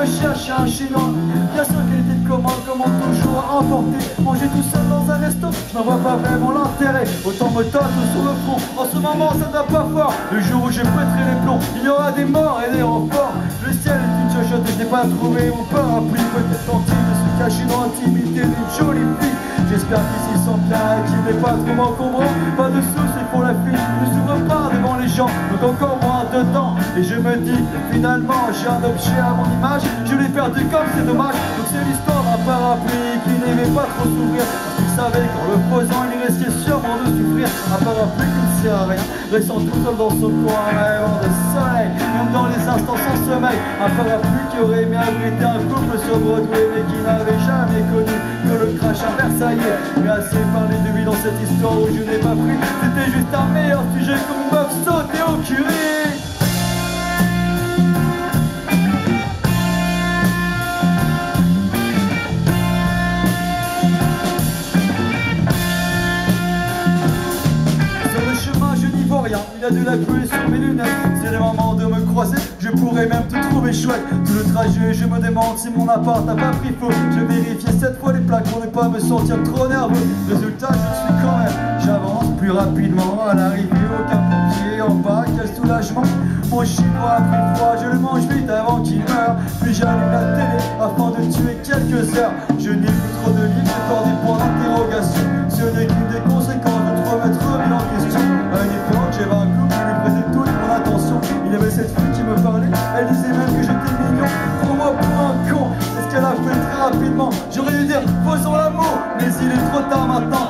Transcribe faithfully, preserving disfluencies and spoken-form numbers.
me chercher un chinois. Bien sûr qu'il était de commande, comment toujours emporter. Manger tout seul dans un resto, je n'en vois pas vraiment l'intérêt. Autant me tâte sur le front, en ce moment ça ne va pas fort. Le jour où j'ai pétré les plombs, il y aura des morts et des renforts. Le ciel est une chochotte et je n'ai pas trouvé mon parapluie. Peut-être tenté de se cacher dans l'intimité d'une jolie fille. J'espère qu'ici ils sont bien et qu'il n'est pas trop encombrant. Pas de soucis pour la fille, ne s'ouvre pas devant les gens, donc encore moins dedans. Et je me dis que finalement j'ai un objet à mon image. Je l'ai perdu comme c'est dommage. Donc c'est l'histoire d'un parapluie qui n'aimait pas trop s'ouvrir. Il savait qu'en le posant il risquait sûrement de souffrir. Un parapluie qui ne sert à rien, restant tout seul dans son coin, rêvant de soleil, même dans les instants sans sommeil. Un parapluie qui aurait aimé abriter un couple sur Broadway, mais qui n'avait jamais connu que le crash à Versailles. Mais assez parlé de lui dans cette histoire où je n'ai pas pris. C'était juste un meilleur sujet comme une meuf sautée au curry. Il y a de la pluie sur mes lunettes. C'est le moment de me croiser. Je pourrais même te trouver chouette. Tout le trajet je me demande si mon appart n'a pas pris faux. Je vérifiais sept fois les plaques pour ne pas me sentir trop nerveux. Résultat je suis quand même. J'avance plus rapidement. À l'arrivée aucun pompier en bas. Quel soulagement. Mon chinois a pris froid. Je le mange vite avant qu'il meure. Puis j'allume la télé afin de tuer quelques heures. Je n'ai plus trop de livres. J'ai encore des points d'interrogation. Ce n'est qu'une des conséquences de te remettre remis en question. À une époque j'avais un couple qui lui prêtait toute mon attention. Il y avait cette fille qui me parlait. Elle disait même que j'étais mignon. Prends-moi pour un con. C'est ce qu'elle a fait très rapidement. J'aurais dû dire faisons l'amour. Mais il est trop tard maintenant.